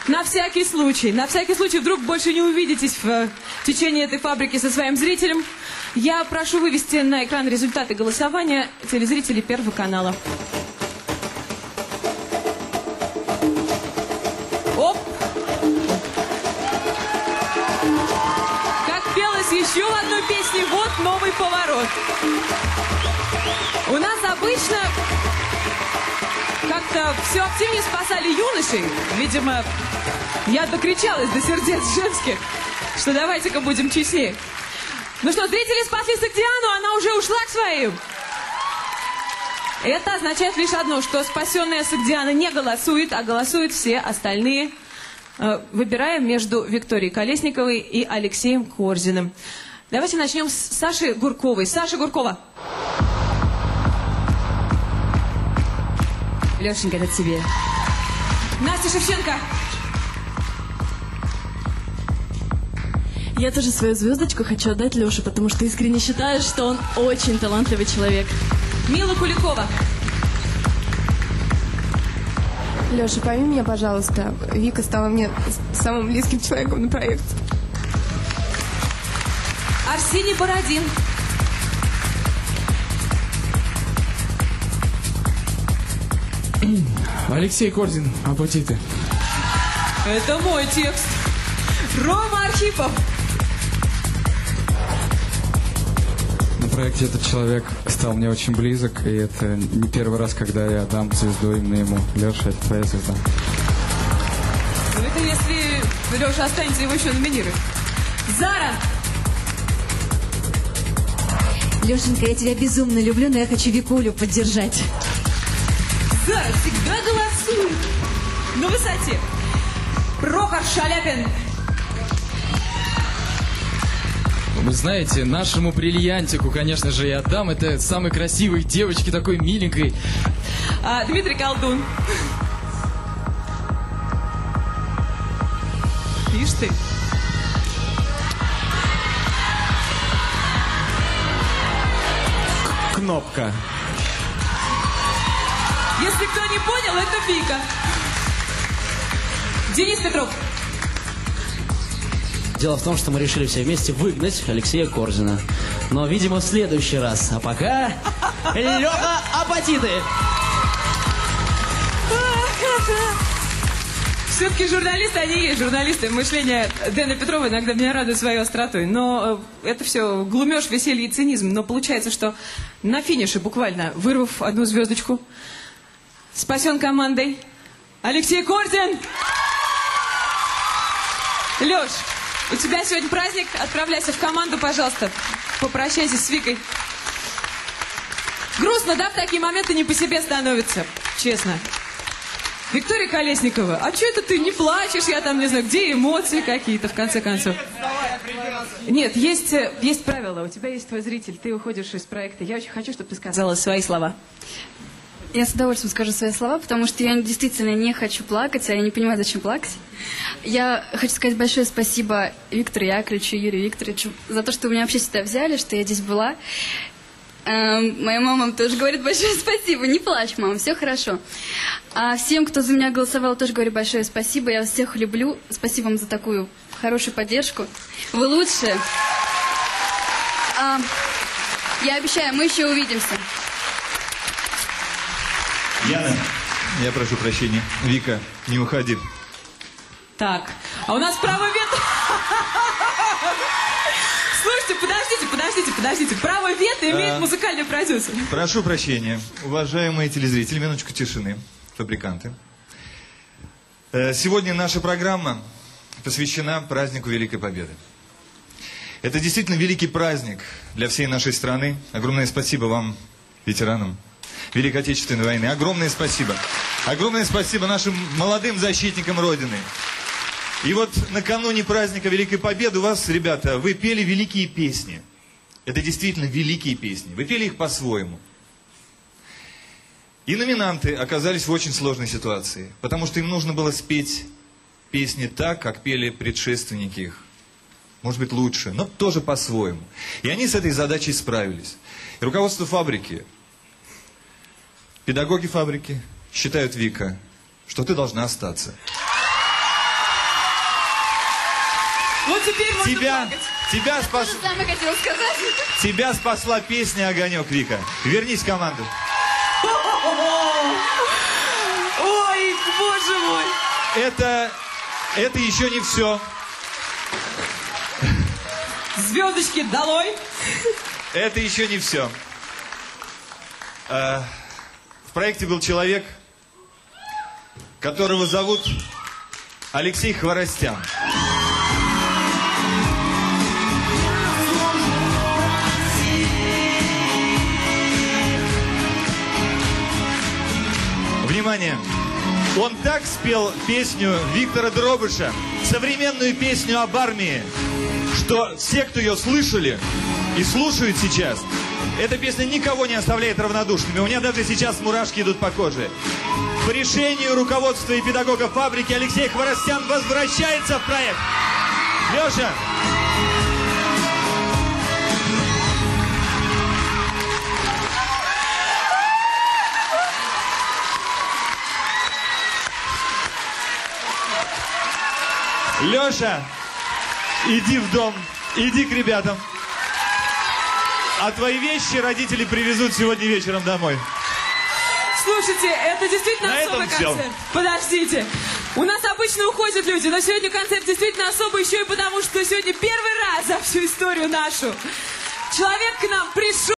на всякий случай, вдруг больше не увидитесь в течение этой фабрики со своим зрителем, я прошу вывести на экран результаты голосования телезрителей Первого канала. Оп! Как пелось еще в одной песне, вот новый поворот. У нас обычно как-то все активнее спасали юношей. Видимо, я докричалась до сердец женских, что давайте-ка будем честнее. Ну что, зрители спасли Согдиану, она уже ушла к своим. Это означает лишь одно, что спасенная Согдиана не голосует, а голосуют все остальные, выбирая между Викторией Колесниковой и Алексеем Корзиным. Давайте начнем с Саши Гурковой. Саша Гуркова. Лешенька, это тебе. Настя Шевченко. Я тоже свою звездочку хочу отдать Леше, потому что искренне считаю, что он очень талантливый человек. Мила Куликова. Леша, пойми меня, пожалуйста. Вика стала мне самым близким человеком на проекте. Арсений Бородин. Алексей Корзин, апатиты. Это мой текст. Рома Архипов. На проекте этот человек стал мне очень близок, и это не первый раз, когда я дам звезду именно ему. Леша, это твоя звезда. Ну это если Леша останется, его еще номинируют. Зара. Лешенька, я тебя безумно люблю, но я хочу Викулю поддержать. Зара всегда голосует на высоте. Прохор Шаляпин. Вы знаете, нашему бриллиантику, конечно же, я отдам. Это самой красивой девочке, такой миленькой. Дмитрий Колдун. Ишь ты. Кнопка. Если кто не понял, это Вика. Денис Петров. Дело в том, что мы решили все вместе выгнать Алексея Корзина. Но, видимо, в следующий раз. А пока... Леха, апатиты! Все-таки журналисты, они есть журналисты. Мышление Дэна Петрова иногда меня радует своей остротой. Но это все глумеж, веселье и цинизм. Но получается, что на финише, буквально вырвав одну звездочку, спасен командой Алексей Корзин. Леш, у тебя сегодня праздник. Отправляйся в команду, пожалуйста. Попрощайся с Викой. Грустно, да, в такие моменты не по себе становится. Честно. Виктория Колесникова, а что это ты не плачешь? Я там не знаю, где эмоции какие-то, в конце концов. Нет, есть правила. У тебя есть твой зритель, ты уходишь из проекта. Я очень хочу, чтобы ты сказала свои слова. Я с удовольствием скажу свои слова, потому что я действительно не хочу плакать, а я не понимаю, зачем плакать. Я хочу сказать большое спасибо Виктору Яковлевичу и Юрию Викторовичу за то, что вы меня вообще сюда взяли, что я здесь была. Моя мама тоже говорит большое спасибо. Не плачь, мама, все хорошо. А всем, кто за меня голосовал, тоже говорю большое спасибо. Я вас всех люблю. Спасибо вам за такую хорошую поддержку. Вы лучшие. Я обещаю, мы еще увидимся. Яна, я прошу прощения. Вика, не уходи. Так, а у нас право вето... Слушайте, подождите. Право вето имеет музыкальный продюсер. Прошу прощения. Уважаемые телезрители, минуточку тишины, фабриканты. Сегодня наша программа посвящена празднику Великой Победы. Это действительно великий праздник для всей нашей страны. Огромное спасибо вам, ветеранам Великой Отечественной войны. Огромное спасибо. Огромное спасибо нашим молодым защитникам Родины. И вот накануне праздника Великой Победы у вас, ребята, вы пели великие песни. Это действительно великие песни. Вы пели их по-своему. И номинанты оказались в очень сложной ситуации, потому что им нужно было спеть песни так, как пели предшественники их. Может быть, лучше, но тоже по-своему. И они с этой задачей справились. И руководство фабрики, педагоги фабрики считают, Вика, что ты должна остаться. Вот теперь можно плакать. Тебя спасла песня «Огонек», Вика. Вернись в команду. Ой, боже мой. Это еще не все. Звездочки долой. Это еще не все. В проекте был человек, которого зовут Алексей Хворостян. Внимание! Он так спел песню Виктора Дробыша, современную песню об армии, что все, кто ее слышали и слушают сейчас, эта песня никого не оставляет равнодушными. У меня даже сейчас мурашки идут по коже. По решению руководства и педагога фабрики Алексей Хворостян возвращается в проект. Леша! Леша, иди в дом, иди к ребятам. А твои вещи родители привезут сегодня вечером домой. Слушайте, это действительно особый концерт. Подождите. У нас обычно уходят люди, но сегодня концерт действительно особый еще и потому, что сегодня первый раз за всю историю нашу человек к нам пришел.